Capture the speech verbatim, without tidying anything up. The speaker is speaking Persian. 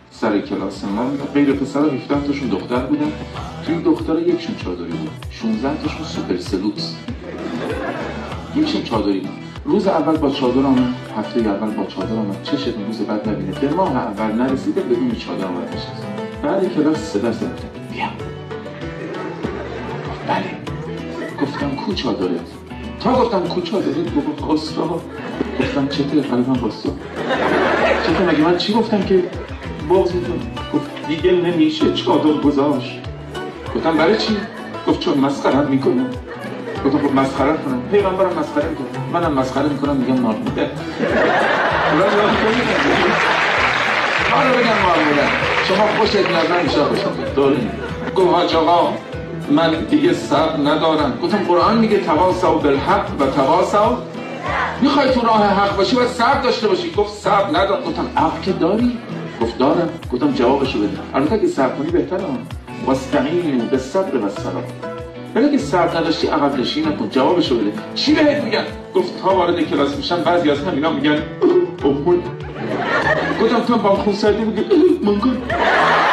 سر کلاس ما غیر پسر هفده تاشون دختر بودن. توی دختر یکشون چادری بود، شانزده تاشون سوپر سلوکس، یکشون چادری بود. روز اول با چادر آمد، هفته اول با چادر آمد، چشت روز بعد نبینه. به ماه اول نرسیده بدون چادر آمد نشست. بعد کلاس صدا زد بیا. بله. گفتم کو چادرت؟ تا گفتم کو چادرت؟ گفت خسرو. گفتم چته؟ قلبم باستا. چته مگه من چی گفتم که بغضتون؟ گفت دیگه نمیشه چادر گذاشت. گفتم برای چی؟ گفت چون مسخرت میکنم. گفتم خب مسخره کنم. پیغمبرم مسخره میکنم، منم مسخره میکنم میگم مارموده. حالا بگم مارموده شما خوشت میاد من میشه خوشم داریم. گفت حاج آقا من دیگه صبر ندارم. گفتم قرآن میگه تواصوا بالحق و تواصوا، میخوای تو راه حق باشی باید صبر داشته باشی. گفت صبر ندارم. گفتم عقل که داری؟ گفت دارم. گفتم جوابشو بده. البته که صبر کنی بهتره. واستعینوا بالصبر والصلاة. ولی اگه صبر نداشتی عقب نشینی نکن. جوابشو بده. چی بهت میگن؟ گفت تا وارد کلاس میشن بعضی از همینا میگن اوه. گفتم تو با خون سردی میگی منگل.